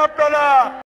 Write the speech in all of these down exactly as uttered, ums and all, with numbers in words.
আপনারা।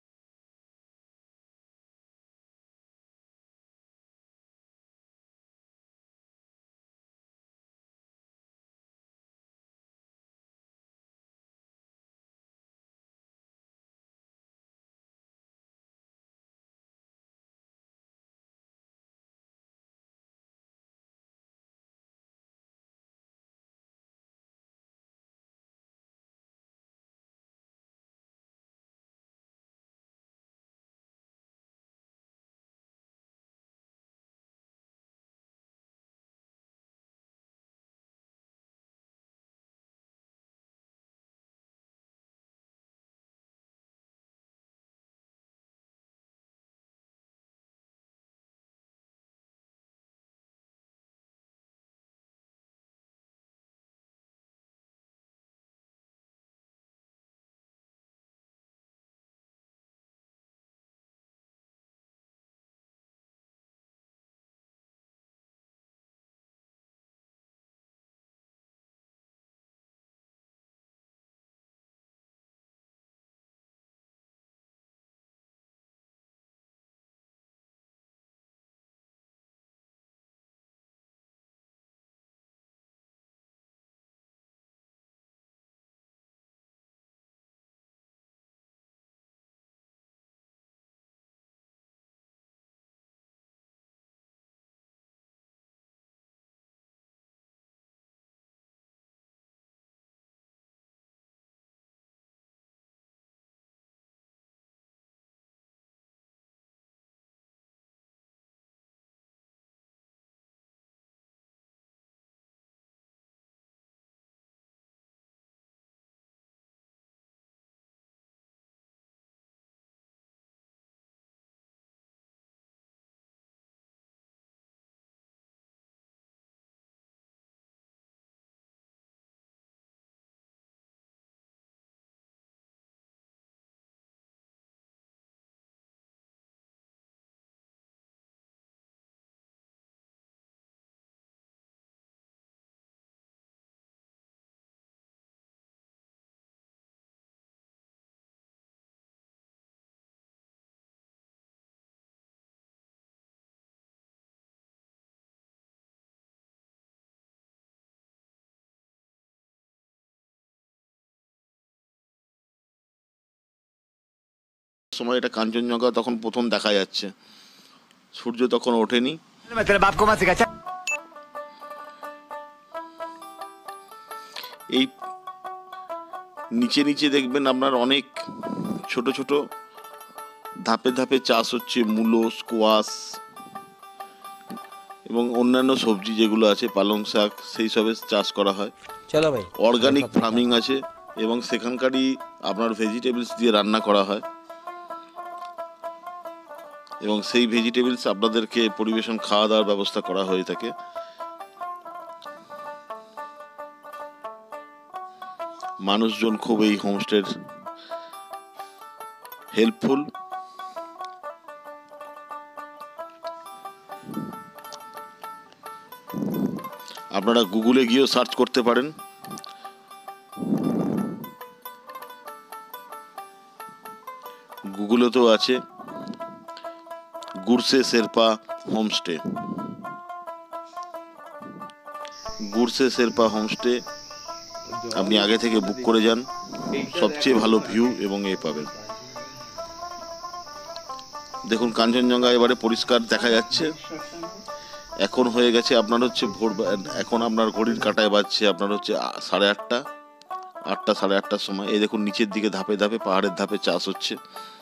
সময় এটা কাঞ্চনজঙ্ঘা তখন প্রথম দেখা যাচ্ছে, সূর্য তখন ওঠেনি। এই নিচে নিচে দেখবেন আপনার অনেক ছোট ছোট ধাপে ধাপে চাষ হচ্ছে, মূলো, স্কোয়াশ এবং অন্যান্য সবজি যেগুলো আছে, পালং শাক, সেই সবের চাষ করা হয়। চলো ভাই, অর্গানিক ফার্মিং আছে এবং সেখানকারই আপনার ভেজিটেবলস দিয়ে রান্না করা হয় এবং সেই ভেজিটেবলস আপনাদেরকে পরিবেশন খাওয়া দাওয়ার ব্যবস্থা করা হয়ে থাকে। মানুষজন খুব এই হোমস্টের হেল্পফুল। আপনারা গুগলে গিয়েও সার্চ করতে পারেন। গুগলেতেও আছে গুরসে শেরপা হোমস্টে। গুরসে শেরপা হোমস্টে আপনি আগে থেকে বুক করে যান, সবচেয়ে ভালো ভিউ এবং এ পাবেন। দেখুন কাঞ্চনজঙ্ঘা এবারে পরিষ্কার দেখা যাচ্ছে। এখন হয়ে গেছে আপনার হচ্ছে ভোর, এখন আপনার ঘড়ির কাঁটায় বাজছে আপনার হচ্ছে সাড়ে আটটা আটটা সাড়ে আটটার সময়। এই দেখুন নিচের দিকে ধাপে ধাপে পাহাড়ের ধাপে চাষ হচ্ছে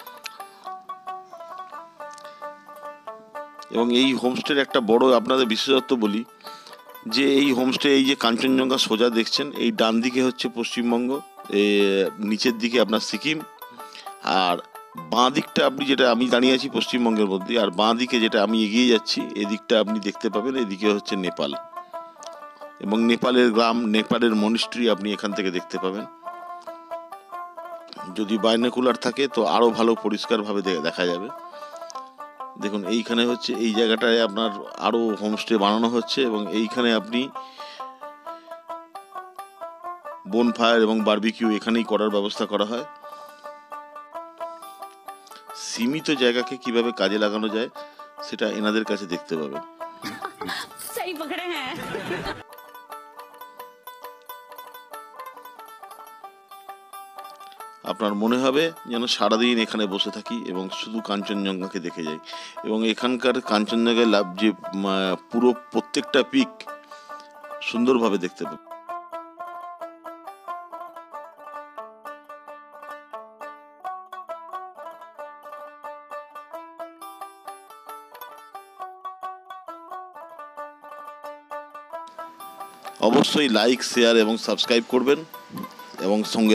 এবং এই হোমস্টের একটা বড় আপনাদের বিশেষত্ব বলি যে এই হোমস্টে, এই যে কাঞ্চনজঙ্ঘা সোজা দেখছেন, এই ডান দিকে হচ্ছে পশ্চিমবঙ্গ, নিচের দিকে আপনার সিকিম, আর বাঁ দিকটা আপনি যেটা আমি দাঁড়িয়ে আছি পশ্চিমবঙ্গের মধ্যে, আর বাঁ দিকে যেটা আমি এগিয়ে যাচ্ছি এদিকটা আপনি দেখতে পাবেন, এদিকে হচ্ছে নেপাল এবং নেপালের গ্রাম, নেপালের মনিস্ট্রি আপনি এখান থেকে দেখতে পাবেন। যদি বাইনোকুলার থাকে তো আরও ভালো পরিষ্কারভাবে দেখা যাবে। দেখুন এইখানে হচ্ছে এই জায়গাটায় আপনার আরও হোমস্টে বানানো হচ্ছে এবং এইখানে আপনি বোনফায়ার এবং বারবিকিউ এখানেই করার ব্যবস্থা করা হয়। সীমিত জায়গাকে কিভাবে কাজে লাগানো যায় সেটা এনাদের কাছে দেখতে পাবেন। सही पकड़े हैं। আপনার মনে হবে যেন সারাদিন এখানে বসে থাকি এবং শুধু কাঞ্চনজঙ্ঘাকে দেখে যাই। এবং এখানকার কাঞ্চনজঙ্ঘায় লাভ যে উম, আহ, পুরো প্রত্যেকটা পিক সুন্দরভাবে দেখতে পাবে। অবশ্যই লাইক, শেয়ার এবং সাবস্ক্রাইব করবেন এবং সঙ্গে